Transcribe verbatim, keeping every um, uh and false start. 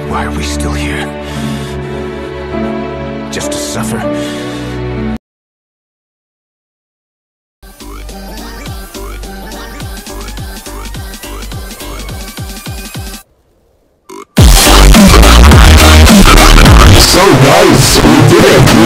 Why are we still here? Just to suffer? So nice, we did it!